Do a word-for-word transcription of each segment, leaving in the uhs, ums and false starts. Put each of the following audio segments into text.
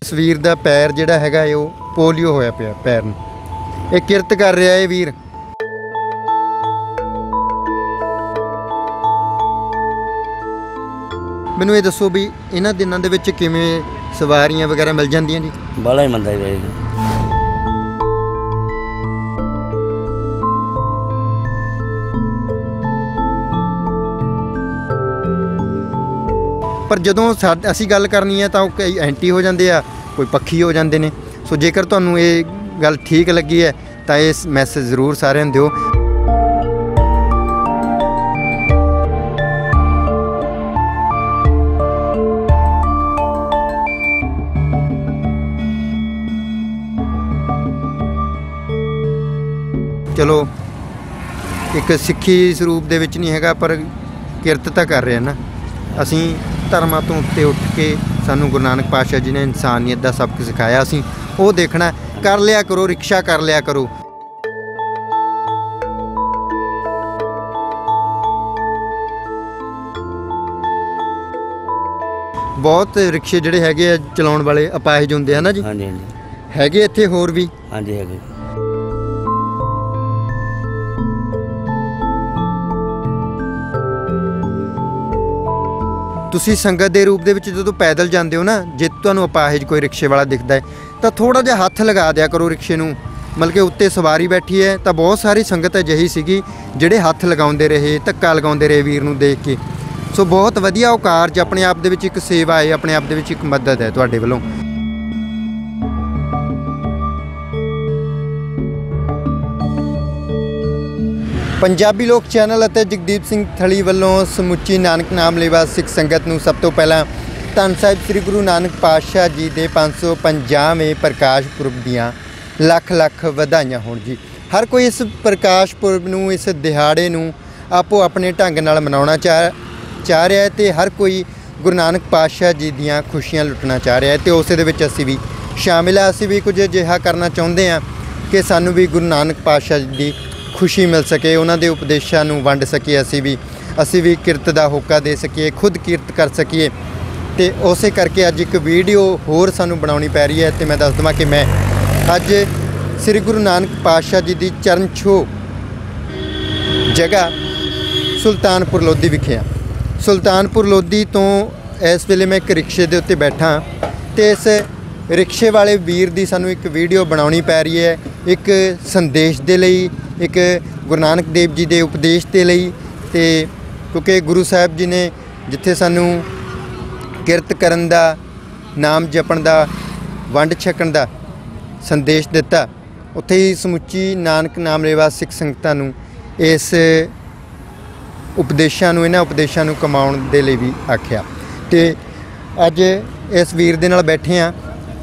इस वीर दा पैर जिहड़ा हैगा वो पोलियो होया पिया पैर नूं। ये किरत कर रहा है वीर। मैनूं ये दसो भी इन्हां दिनां दे विच किवें सवारियां वगैरह मिल जांदियां जी? बाला ही मंदा ही पर जदों असीं गल करनी है तो कई एंटी हो जाते हैं, कोई पक्षी हो जाते हैं। सो जेकर तुहानूं ये गल ठीक लगी है तो इस मैसेज जरूर सारिਆਂ ਨੂੰ ਦਿਓ। चलो एक सिੱਖੀ ਸਰੂਪ ਦੇ ਵਿੱਚ नहीं हैगा पर किरत ਤਾਂ कर रहे हैं ना ਅਸੀਂ। ਧਰਮਾਂ ਤੋਂ ਉੱਤੇ ਉੱਠ ਕੇ ਸਾਨੂੰ ਗੁਰੂ ਨਾਨਕ ਪਾਤਸ਼ਾਹ ਜੀ ਨੇ ਇਨਸਾਨੀਅਤ ਦਾ ਸਬਕ ਸਿਖਾਇਆ, ਅਸੀਂ ਉਹ ਦੇਖਣਾ। ਕਰ ਲਿਆ ਕਰੋ ਰਿਕਸ਼ਾ, ਕਰ ਲਿਆ ਕਰੋ। ਬਹੁਤ ਰਿਕਸ਼ੇ ਜਿਹੜੇ ਹੈਗੇ ਆ ਚਲਾਉਣ ਵਾਲੇ ਅਪਾਹਿਜ ਹੁੰਦੇ ਹਨ ਨਾ ਜੀ? ਹਾਂਜੀ ਹਾਂਜੀ ਹੈਗੇ ਇੱਥੇ ਹੋਰ ਵੀ? ਹਾਂਜੀ ਹੈਗੇ। ਤੁਸੀਂ ਸੰਗਤ ਦੇ ਰੂਪ ਦੇ ਵਿੱਚ ਜਦੋਂ ਪੈਦਲ ਜਾਂਦੇ ਹੋ ਨਾ, ਜੇ ਤੁਹਾਨੂੰ ਅਪਾਹਿਜ ਕੋਈ ਰਿਕਸ਼ੇ ਵਾਲਾ ਦਿਖਦਾ ਹੈ ਤਾਂ ਥੋੜ੍ਹਾ ਜਿਹਾ ਹੱਥ ਲਗਾ ਦਿਆ ਕਰੋ ਰਿਕਸ਼ੇ ਨੂੰ। ਮਤਲਬ ਕਿ ਉੱਤੇ ਸਵਾਰੀ ਬੈਠੀ ਹੈ ਤਾਂ ਬਹੁਤ ਸਾਰੀ ਸੰਗਤ ਅਜਿਹੀ ਸੀਗੀ ਜਿਹੜੇ ਹੱਥ ਲਗਾਉਂਦੇ ਰਹੇ, ਧੱਕਾ ਲਗਾਉਂਦੇ ਰਹੇ ਵੀਰ ਨੂੰ ਦੇਖ ਕੇ। ਸੋ ਬਹੁਤ ਵਧੀਆ ਉਹ ਕਾਰਜ ਆਪਣੇ ਆਪ ਦੇ ਵਿੱਚ ਇੱਕ ਸੇਵਾ ਹੈ, ਆਪਣੇ ਆਪ ਦੇ ਵਿੱਚ ਇੱਕ ਮਦਦ ਹੈ ਤੁਹਾਡੇ ਵੱਲੋਂ। पंजाबी लोक चैनल ਅਤੇ ਜਗਦੀਪ ਸਿੰਘ ਥਲੀ ਵੱਲੋਂ ਸਮੁੱਚੀ ਨਾਨਕ ਨਾਮ ਲੇਵਾ ਸਿੱਖ ਸੰਗਤ ਨੂੰ ਸਭ ਤੋਂ ਪਹਿਲਾਂ ਧੰਨ ਸਾਹਿਬ ਸ੍ਰੀ ਗੁਰੂ ਨਾਨਕ ਪਾਤਸ਼ਾਹ ਜੀ ਦੇ ਪੰਜ ਸੌ ਪੰਜਾਹਵੇਂ ਪ੍ਰਕਾਸ਼ ਪੁਰਬ ਦੀਆਂ ਲੱਖ ਲੱਖ ਵਧਾਈਆਂ ਹੋਣ ਜੀ। ਹਰ ਕੋਈ ਇਸ ਪ੍ਰਕਾਸ਼ ਪੁਰਬ ਨੂੰ, ਇਸ ਦਿਹਾੜੇ ਨੂੰ ਆਪੋ ਆਪਣੇ ਢੰਗ ਨਾਲ ਮਨਾਉਣਾ ਚਾਹ ਚਾਹ ਰਿਹਾ ਹੈ ਤੇ ਹਰ ਕੋਈ ਗੁਰੂ ਨਾਨਕ ਪਾਤਸ਼ਾਹ ਜੀ ਦੀਆਂ ਖੁਸ਼ੀਆਂ ਲੁੱਟਣਾ ਚਾਹ ਰਿਹਾ ਹੈ ਤੇ ਉਸੇ ਦੇ ਵਿੱਚ ਅਸੀਂ ਵੀ ਸ਼ਾਮਿਲ ਹਾਂ। ਅਸੀਂ ਵੀ ਕੁਝ ਅਜਿਹਾ ਕਰਨਾ ਚਾਹੁੰਦੇ ਹਾਂ ਕਿ ਸਾਨੂੰ ਵੀ ਗੁਰੂ ਨਾਨਕ ਪਾਤਸ਼ਾਹ ਜੀ ਦੀ खुशी मिल सके, उन्होंने उपदेशों को वंड सकीए, असी भी असी भी किरत का होका दे सकीए, खुद किरत कर सकीए। तो उस करके अज एक वीडियो होर सानू बनानी पै रही है। तो मैं दस देवां कि मैं अज श्री गुरु नानक पातशाह जी की चरण छो जगह सुल्तानपुर लोधी विखे हाँ। सुल्तानपुर लोधी तो इस वेले मैं एक रिक्शे के उत्ते बैठा तो इस रिक्शे वाले वीर की सानू एक वीडियो बनानी पै रही है, एक संदेश के लिए, एक गुरु नानक देव जी के उपदेश के लिए। तो क्योंकि गुरु साहब जी ने जिथे सानू किरत करन दा, नाम जपण दा, वंड छकण दा संदेश दिता, उत्थे ही समुची नानक नाम लेवा सिख संगतां नू इस उपदेशों नू, इन्हां उपदेशों नू कमाउण दे लई भी आख्या। तो अज इस वीर दे नाल बैठे हाँ।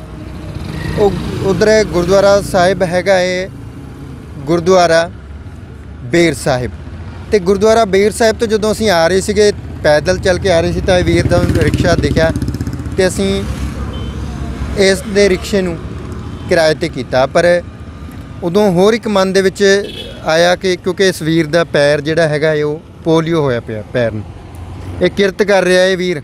उधर गुरुद्वारा साहिब हैगा है, गुरुद्वारा बेर साहिब। तो गुरुद्वारा बेर साहिब तो जो असीं आ रहे थे पैदल चल के आ रहे थे तो वीर का रिक्शा दिखा तो असीं इस दे रिक्शे नूं किराए ते कीता। पर उदों होर एक मन दे विच आया कि क्योंकि इस वीर का पैर जिहड़ा हैगा वो पोलियो होया पिया पैर नूं। ये किरत कर रहा है वीर।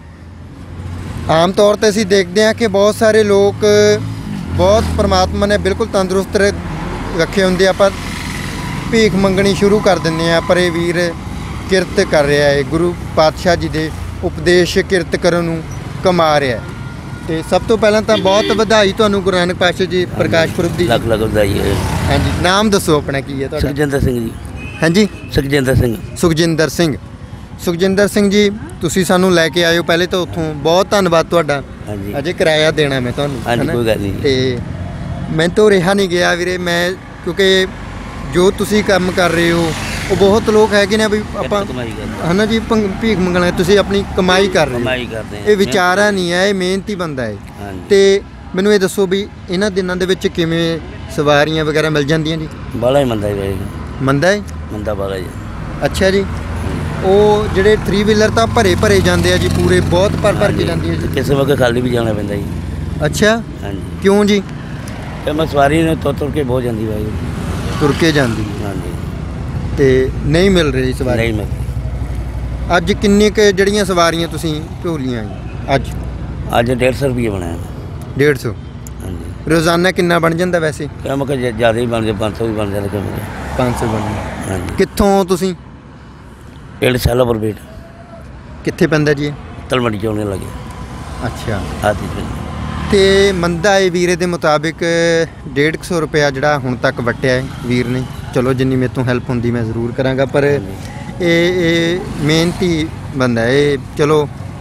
आम तौर पर असीं देखते हैं कि बहुत सारे लोग बहुत परमात्मा ने बिल्कुल तंदुरुस्त रखे होंगे, पर भीख मंगनी शुरू कर देंगे हैं। पर यह वीर किरत कर रहा है, गुरु पातशाह जी के उपदेश किरत करन नूं कमा रहा है। तो सब तो पहला तो बहुत बधाई तुहानूं गुरु नानक पातशाह जी प्रकाश पुरब दी। लख लख बधाई है। हाँ जी, नाम दसो अपना की है तुहाडा? सुखजिंदर सिंह जी। हाँ जी, सुखजिंदर सिंह। सुखजिंदर सिंह। सुखजिंदर सिंह जी तुसीं सानूं लैके आए हो, पहले तो उत्थों बहुत धन्नवाद तुहाडा। हाँ जी, अजे किराया देना मैं तुहानूं। हाँ जी, कोई गल नहीं। ते मैं तो रहा नहीं गया वीरे, मैं क्योंकि जो तुसीं काम कर रहे हो वो बहुत लोग है कि ना भी आप है ना जी भीख मंगना, तुसीं अपनी कमाई कर रहे हो, कमाई करते हैं। ये विचारा नहीं है, ये मेहनती बंदा है। तो मैनूं ये दसो भी इन्हां दिनां दे विच किवें सवारियां वगैरह मिल जांदियां जी? बाला ही मंदा ही मंदा है मंदा बाला जी। अच्छा जी, वो ਜਿਹੜੇ थ्री व्हीलर ਤਾਂ ਭਰੇ ਭਰੇ ਜਾਂਦੇ ਆ ਜੀ, ਪੂਰੇ ਬਹੁਤ ਭਰ ਭਰ ਕੇ ਜਾਂਦੀ ਹੈ ਜੀ। ਕਿਸੇ ਵਕਤ ਖਾਲੀ ਵੀ ਜਾਣਾ ਪੈਂਦਾ ਜੀ। ਅੱਛਾ, ਹਾਂਜੀ। ਕਿਉਂ ਜੀ? ਤੇ ਮੈਂ ਸਵਾਰੀ ਨੂੰ ਤੁਰ ਤੁਰ ਕੇ ਬਹੁਤ ਜਾਂਦੀ ਬਾਈ, ਤੁਰ ਕੇ ਜਾਂਦੀ। ਹਾਂਜੀ। ਤੇ ਨਹੀਂ ਮਿਲ ਰਹੀ ਸਵਾਰੀ? ਨਹੀਂ ਮਿਲ। ਅੱਜ ਕਿੰਨੇ ਕੁ ਜਿਹੜੀਆਂ ਸਵਾਰੀਆਂ ਤੁਸੀਂ ਢੋਲੀਆਂ ਅੱਜ? ਅੱਜ डेढ़ सौ रुपये बनाया। डेढ़ सौ हाँ जी रोज़ाना कितना बन जाता वैसे? क्या मैं कहा ज़्यादा ही बन जाए पाँच सौ भी बन जाए क्या मुझे पाँच सौ बन जाए। हाँ जी कित्थों हो तुसीं? डेढ़ साल पर बेट कित्थे पैंदा जी? तलमड़ी चौने लगे अच्छा आदि ਤੇ ਮੰਦਾ ਇਹ ਵੀਰੇ ਦੇ ਮੁਤਾਬਿਕ ਡੇਢ ਕੁ ਸੌ ਰੁਪਇਆ ਜਿਹੜਾ ਹੁਣ ਤੱਕ ਵਟਿਆ ਹੈ ਵੀਰ ਨੇ। ਚਲੋ ਜਿੰਨੀ ਮੇਰੇ ਤੋਂ ਹੈਲਪ ਹੁੰਦੀ ਮੈਂ ਜ਼ਰੂਰ ਕਰਾਂਗਾ, ਪਰ ਇਹ ਇਹ ਮਿਹਨਤੀ ਬੰਦਾ ਇਹ ਚਲੋ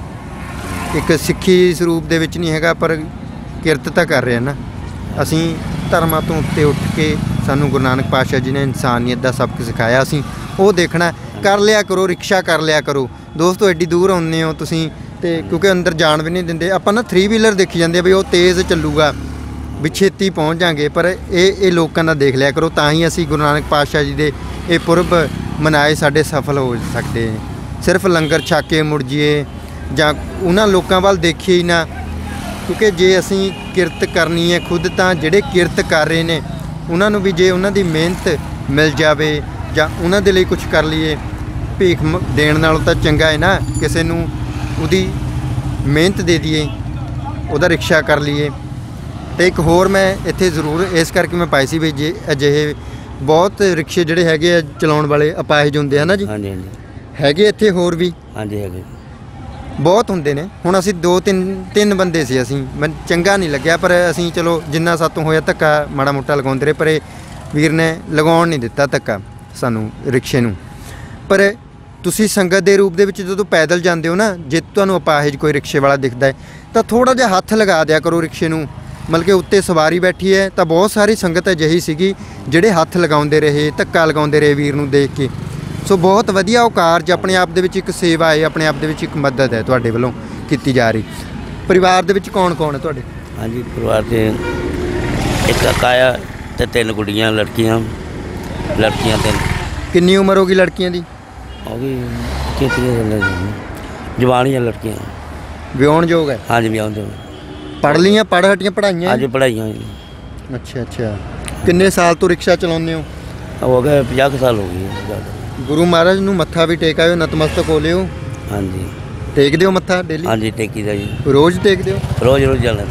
ਇੱਕ ਸਿੱਖੀ ਸਰੂਪ ਦੇ ਵਿੱਚ ਨਹੀਂ ਹੈਗਾ, ਪਰ ਕਿਰਤ ਤਾਂ ਕਰ ਰਿਹਾ ਨਾ। ਅਸੀਂ ਧਰਮਾਂ ਤੋਂ ਉੱਤੇ ਉੱਠ ਕੇ ਸਾਨੂੰ ਗੁਰੂ ਨਾਨਕ ਪਾਤਸ਼ਾਹ ਜੀ ਨੇ ਇਨਸਾਨੀਅਤ ਦਾ ਸਬਕ ਸਿਖਾਇਆ, ਅਸੀਂ ਉਹ ਦੇਖਣਾ। ਕਰ ਲਿਆ ਕਰੋ, ਰਿਕਸ਼ਾ ਕਰ ਲਿਆ ਕਰੋ ਦੋਸਤੋ। ਐਡੀ ਦੂਰ ਆਉਂਦੇ ਹੋ ਤੁਸੀਂ ਤੇ ਕਿਉਂਕਿ ਅੰਦਰ ਜਾਣ ਵੀ ਨਹੀਂ ਦਿੰਦੇ ਆਪਾਂ ਨਾ। ਥਰੀ ਵੀਲਰ ਦੇਖੀ ਜਾਂਦੇ ਵੀ ਉਹ ਤੇਜ਼ ਚੱਲੂਗਾ ਵੀ ਛੇਤੀ ਪਹੁੰਚ ਜਾਾਂਗੇ, ਪਰ ਇਹ ਇਹ ਲੋਕਾਂ ਦਾ ਦੇਖ ਲਿਆ ਕਰੋ, ਤਾਂ ਹੀ ਅਸੀਂ ਗੁਰੂ ਨਾਨਕ ਪਾਤਸ਼ਾਹ ਜੀ ਦੇ ਇਹ ਪੁਰਬ ਮਨਾਏ ਸਾਡੇ ਸਫਲ ਹੋ ਸਕਦੇ। ਸਿਰਫ ਲੰਗਰ ਛਕ ਕੇ ਮੁੜ ਜਾਈਏ ਜਾਂ ਉਹਨਾਂ ਲੋਕਾਂ ਵੱਲ ਦੇਖੀਏ ਹੀ ਨਾ, ਕਿਉਂਕਿ ਜੇ ਅਸੀਂ ਕਿਰਤ ਕਰਨੀ ਹੈ ਖੁਦ, ਤਾਂ ਜਿਹੜੇ ਕਿਰਤ ਕਰ ਰਹੇ ਨੇ ਉਹਨਾਂ ਨੂੰ ਵੀ ਜੇ ਉਹਨਾਂ ਦੀ ਮਿਹਨਤ ਮਿਲ ਜਾਵੇ ਜਾਂ ਉਹਨਾਂ ਦੇ ਲਈ ਕੁਝ ਕਰ ਲਈਏ, ਭੀਖ ਮ- ਦੇਣ ਨਾਲੋਂ ਤਾਂ ਚੰਗਾ ਹੈ ਨਾ ਕਿਸੇ ਨੂੰ ਉਹਦੀ ਮਿਹਨਤ ਦੇ ਦਈਏ, ਉਹਦਾ ਰਿਕਸ਼ਾ ਕਰ ਲਈਏ। ਅਤੇ ਇੱਕ ਹੋਰ ਮੈਂ ਇੱਥੇ ਜ਼ਰੂਰ ਇਸ ਕਰਕੇ ਮੈਂ ਪਾਈ ਸੀ ਵੀ ਜੇ ਅਜਿਹੇ ਬਹੁਤ ਰਿਕਸ਼ੇ ਜਿਹੜੇ ਹੈਗੇ ਆ ਚਲਾਉਣ ਵਾਲੇ ਅਪਾਹਿਜ ਹੁੰਦੇ ਆ ਨਾ ਜੀ, हाँ जी हाँ जी ਹੈਗੇ ਇੱਥੇ ਹੋਰ ਵੀ हाँ जी है ਬਹੁਤ ਹੁੰਦੇ ਨੇ। ਹੁਣ ਅਸੀਂ ਦੋ ਤਿੰਨ ਤਿੰਨ ਬੰਦੇ ਸੀ, ਅਸੀਂ ਮੈਨੂੰ ਚੰਗਾ ਨਹੀਂ ਲੱਗਿਆ, ਪਰ ਅਸੀਂ ਚਲੋ ਜਿੰਨਾ ਸਾਤੋਂ ਹੋਇਆ ਧੱਕਾ ਮਾੜਾ ਮੋਟਾ ਲਗਾਉਂਦੇ ਰਹੇ, ਪਰ ਇਹ ਵੀਰ ਨੇ ਲਗਾਉਣ ਨਹੀਂ ਦਿੱਤਾ ਧੱਕਾ ਸਾਨੂੰ ਰਿਕਸ਼ੇ ਨੂੰ। ਪਰ ਤੁਸੀਂ ਸੰਗਤ ਦੇ ਰੂਪ ਦੇ ਵਿੱਚ ਜਦੋਂ ਪੈਦਲ ਜਾਂਦੇ ਹੋ ਨਾ, ਜੇ ਤੁਹਾਨੂੰ ਅਪਾਹਿਜ ਕੋਈ ਰਿਕਸ਼ੇ ਵਾਲਾ ਦਿਖਦਾ ਹੈ ਤਾਂ ਥੋੜ੍ਹਾ ਜਿਹਾ ਹੱਥ ਲਗਾ ਦਿਆ ਕਰੋ ਰਿਕਸ਼ੇ ਨੂੰ। ਮਤਲਬ ਕਿ ਉੱਤੇ ਸਵਾਰੀ ਬੈਠੀ ਹੈ ਤਾਂ ਬਹੁਤ ਸਾਰੀ ਸੰਗਤ ਅਜਿਹੀ ਸੀਗੀ ਜਿਹੜੇ ਹੱਥ ਲਗਾਉਂਦੇ ਰਹੇ, ਧੱਕਾ ਲਗਾਉਂਦੇ ਰਹੇ ਵੀਰ ਨੂੰ ਦੇਖ ਕੇ। ਸੋ ਬਹੁਤ ਵਧੀਆ ਉਹ ਕਾਰਜ ਆਪਣੇ ਆਪ ਦੇ ਵਿੱਚ ਇੱਕ ਸੇਵਾ ਹੈ, ਆਪਣੇ ਆਪ ਦੇ ਵਿੱਚ ਇੱਕ ਮਦਦ ਹੈ ਤੁਹਾਡੇ ਵੱਲੋਂ ਕੀਤੀ ਜਾ ਰਹੀ। ਪਰਿਵਾਰ ਦੇ ਵਿੱਚ ਕੌਣ ਕੌਣ ਹੈ ਤੁਹਾਡੇ? हाँ जी परिवार से एक काका आ ते तीन कुड़ियां लड़कियां लड़कियां तीन ਕਿੰਨੀ ਉਮਰ ਹੋ ਗਈ ਲੜਕੀਆਂ ਦੀ? हो गई कितनी जवानियां लड़कियां ਵਿਆਹੁਣ ਯੋਗ ਹੈ? हाँ जी ब्याह जो ਪੜ੍ਹ ਲੀਆਂ, ਪੜ੍ਹ ਹਟੀਆਂ, ਪੜ੍ਹਾਈਆਂ? आज पढ़ाइयां ਅੱਛਾ ਅੱਛਾ। ਕਿੰਨੇ ਸਾਲ ਤੋਂ ਰਿਕਸ਼ਾ ਚਲਾਉਂਦੇ ਹੋ? हो गए पचास साल हो गई है ज़्यादा। ਗੁਰੂ ਮਹਾਰਾਜ ਨੂੰ ਮੱਥਾ ਵੀ ਟੇਕ ਆਇਓ, ਨਤਮਸਤਕ ਹੋ ਲਿਓ। हाँ जी ਟੇਕਦੇ ਹੋ ਮੱਥਾ ਡੇਲੀ? हाँ जी टेकी दा जी ਰੋਜ਼ ਟੇਕਦੇ ਹੋ? रोज़ रोज़ जाना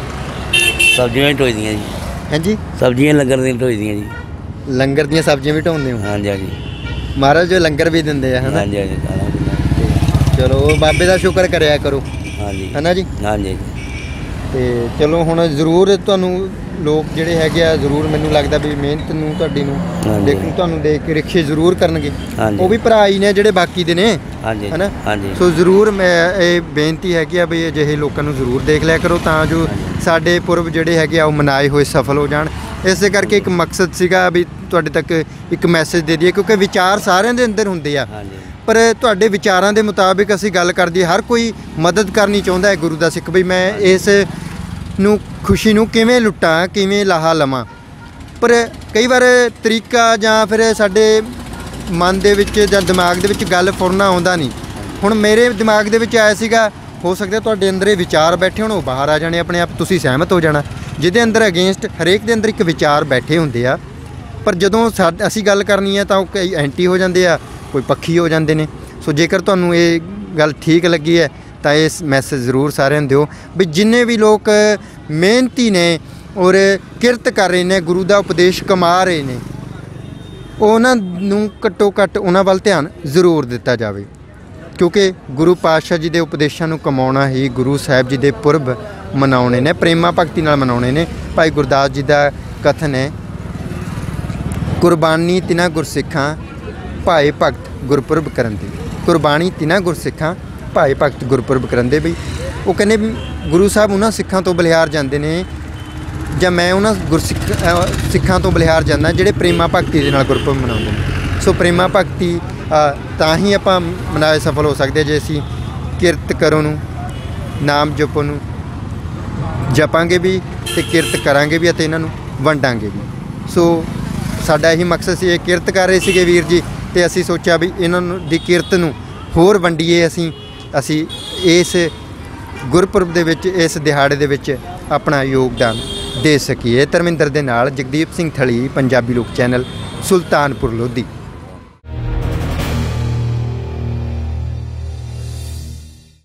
सब्जियां ही ढोई दियां जी ਹਾਂਜੀ सब्जियां लंगर दी ढोई दियां जी ਲੰਗਰ ਦੀਆਂ ਸਬਜ਼ੀਆਂ ਵੀ ਢਾਉਂਦੇ ਹੋ? हाँ जी हाँ जी ਮਹਾਰਾਜ ਜੋ ਲੰਗਰ ਵੀ ਦਿੰਦੇ ਆ ਹੈ ਨਾ। हाँ जी हाँ जी खाना पीना। ਚਲੋ ਉਹ ਬਾਬੇ ਦਾ ਸ਼ੁਕਰ ਕਰਿਆ ਕਰੋ हाँ जी ਹੈ ਨਾ ਜੀ। हाँ जी ਤੇ ਚਲੋ ਹੁਣ ਜ਼ਰੂਰ ਤੁਹਾਨੂੰ ਲੋਕ ਜਿਹੜੇ ਹੈਗੇ ਆ ਜ਼ਰੂਰ ਮੈਨੂੰ ਲੱਗਦਾ ਵੀ ਮਿਹਨਤ ਨੂੰ ਤੁਹਾਡੀ ਨੂੰ ਹਾਂਜੀ। ਦੇਖ ਤੁਹਾਨੂੰ ਦੇਖ ਕੇ ਰਿਕਸ਼ੇ ਜ਼ਰੂਰ ਕਰਨਗੇ। ਹਾਂਜੀ। ਉਹ ਵੀ ਭਰਾ ਹੀ ਨੇ ਜਿਹੜੇ ਬਾਕੀ ਦੇ ਨੇ हाँ जी ਹੈ ਨਾ। हाँ जी ਸੋ ਜ਼ਰੂਰ ਮੈਂ ਇਹ ਬੇਨਤੀ ਹੈਗੀ ਆ ਵੀ ਅਜਿਹੇ ਲੋਕਾਂ ਨੂੰ ਜ਼ਰੂਰ ਦੇਖ ਲਿਆ ਕਰੋ ਤਾਂ ਜੋ ਸਾਡੇ ਪੁਰਬ ਜਿਹੜੇ ਹੈਗੇ ਆ ਉਹ ਮਨਾਏ ਹੋਏ ਸਫਲ ਹੋ ਜਾਣ। ਇਸੇ ਕਰਕੇ ਇੱਕ ਮਕਸਦ ਸੀਗਾ ਵੀ ਤੁਹਾਡੇ ਤੱਕ ਇੱਕ ਮੈਸੇਜ ਦੇ ਦਈਏ, ਕਿਉਂਕਿ ਵਿਚਾਰ ਸਾਰਿਆਂ ਦੇ ਅੰਦਰ ਹੁੰਦੇ ਆ, हाँ जी ਪਰ ਤੁਹਾਡੇ ਵਿਚਾਰਾਂ ਦੇ ਮੁਤਾਬਿਕ ਅਸੀਂ ਗੱਲ ਕਰਦੀ। ਹਰ ਕੋਈ ਮਦਦ ਕਰਨੀ ਚਾਹੁੰਦਾ ਹੈ ਗੁਰੂ ਦਾ ਸਿੱਖ, ਵੀ ਮੈਂ ਇਸ ਨੂੰ ਖੁਸ਼ੀ ਨੂੰ ਕਿਵੇਂ ਲੁੱਟਾਂ, ਕਿਵੇਂ ਲਾਹਾ ਲਵਾਂ। ਪਰ ਕਈ ਵਾਰ ਤਰੀਕਾ ਜਾਂ ਫਿਰ ਸਾਡੇ ਮਨ ਦੇ ਵਿੱਚ ਜਾਂ ਦਿਮਾਗ ਦੇ ਵਿੱਚ ਗੱਲ ਫੁਰਨਾ ਆਉਂਦਾ ਨਹੀਂ। ਹੁਣ ਮੇਰੇ ਦਿਮਾਗ ਦੇ ਵਿੱਚ ਆਇਆ ਸੀਗਾ, ਹੋ ਸਕਦਾ ਤੁਹਾਡੇ ਅੰਦਰ ਇਹ ਵਿਚਾਰ ਬੈਠੇ ਹੋਣ, ਉਹ ਬਾਹਰ ਆ ਜਾਣੇ ਆਪਣੇ ਆਪ, ਤੁਸੀਂ ਸਹਿਮਤ ਹੋ ਜਾਣਾ। ਜਿਹਦੇ ਅੰਦਰ ਅਗੇਂਸਟ ਹਰੇਕ ਦੇ ਅੰਦਰ ਇੱਕ ਵਿਚਾਰ ਬੈਠੇ ਹੁੰਦੇ ਆ, ਪਰ ਜਦੋਂ ਸਾ ਅਸੀਂ ਗੱਲ ਕਰਨੀ ਹੈ ਤਾਂ ਉਹ ਕਈ ਐਂਟੀ ਹੋ ਜਾਂਦੇ ਆ, ਕੋਈ ਪੱਖੀ ਹੋ ਜਾਂਦੇ ਨੇ। ਸੋ ਜੇਕਰ ਤੁਹਾਨੂੰ ਇਹ ਗੱਲ ਠੀਕ ਲੱਗੀ ਹੈ ਤਾਂ ਇਸ ਮੈਸੇਜ ਜ਼ਰੂਰ ਸਾਰਿਆਂ ਨੂੰ ਦਿਓ ਵੀ ਜਿੰਨੇ ਵੀ ਲੋਕ ਮਿਹਨਤੀ ਨੇ ਔਰ ਕਿਰਤ ਕਰ ਰਹੇ ਨੇ, ਗੁਰੂ ਦਾ ਉਪਦੇਸ਼ ਕਮਾ ਰਹੇ ਨੇ, ਉਹਨਾਂ ਨੂੰ ਘੱਟੋ ਘੱਟ ਉਹਨਾਂ ਵੱਲ ਧਿਆਨ ਜ਼ਰੂਰ ਦਿੱਤਾ ਜਾਵੇ, ਕਿਉਂਕਿ ਗੁਰੂ ਪਾਤਸ਼ਾਹ ਜੀ ਦੇ ਉਪਦੇਸ਼ਾਂ ਨੂੰ ਕਮਾਉਣਾ ਹੀ ਗੁਰੂ ਸਾਹਿਬ ਜੀ ਦੇ ਪੁਰਬ ਮਨਾਉਣੇ ਨੇ, ਪ੍ਰੇਮਾ ਭਗਤੀ ਨਾਲ ਮਨਾਉਣੇ ਨੇ। ਭਾਈ ਗੁਰਦਾਸ ਜੀ ਦਾ ਕਥਨ ਹੈ, ਕੁਰਬਾਨੀ ਤਿਨਾ ਗੁਰਸਿੱਖਾਂ ਭਾਏ ਭਗਤ ਗੁਰਪੁਰਬ ਕਰਨ ਦੀ। ਕੁਰਬਾਨੀ ਤਿਨਾ ਗੁਰਸਿੱਖਾਂ ਭਾਏ ਭਗਤ ਗੁਰਪੁਰਬ ਕਰਨ ਦੇ। ਬਈ ਉਹ ਕਹਿੰਦੇ ਵੀ ਗੁਰੂ ਸਾਹਿਬ ਉਹਨਾਂ ਸਿੱਖਾਂ ਤੋਂ ਬਲਿਹਾਰ ਜਾਂਦੇ ਨੇ, ਜਾਂ ਮੈਂ ਉਹਨਾਂ ਗੁਰਸਿੱਖ ਸਿੱਖਾਂ ਤੋਂ ਬਲਿਹਾਰ ਜਾਂਦਾ ਜਿਹੜੇ ਪ੍ਰੇਮਾ ਭਗਤੀ ਦੇ ਨਾਲ ਗੁਰਪੁਰਬ ਮਨਾਉਂਦੇ ਨੇ। ਸੋ ਪ੍ਰੇਮਾ ਭਗਤੀ ਤਾਂ ਹੀ ਆਪਾਂ ਮਨਾਏ ਸਫਲ ਹੋ ਸਕਦੇ ਜੇ ਅਸੀਂ ਕਿਰਤ ਕਰੋ ਨੂੰ, ਨਾਮ ਜਪੋ ਨੂੰ ਜਪਾਂਗੇ ਵੀ ਅਤੇ ਕਿਰਤ ਕਰਾਂਗੇ ਵੀ ਅਤੇ ਇਹਨਾਂ ਨੂੰ ਵੰਡਾਂਗੇ ਵੀ। ਸੋ ਸਾਡਾ ਇਹੀ ਮਕਸਦ ਸੀ। ਇਹ ਕਿਰਤ ਕਰ ਰਹੇ ਸੀਗੇ ਵੀਰ ਜੀ, ਅਤੇ ਅਸੀਂ ਸੋਚਿਆ ਵੀ ਇਹਨਾਂ ਨੂੰ ਦੀ ਕਿਰਤ ਨੂੰ ਹੋਰ ਵੰਡੀਏ, ਅਸੀਂ ਅਸੀਂ ਇਸ ਗੁਰਪੁਰਬ ਦੇ ਵਿੱਚ, ਇਸ ਦਿਹਾੜੇ ਦੇ ਵਿੱਚ ਆਪਣਾ ਯੋਗਦਾਨ ਦੇ ਸਕੀਏ। ਧਰਮਿੰਦਰ ਦੇ ਨਾਲ ਜਗਦੀਪ ਸਿੰਘ ਥਲੀ, ਪੰਜਾਬੀ ਲੋਕ ਚੈਨਲ, ਸੁਲਤਾਨਪੁਰ ਲੋਧੀ।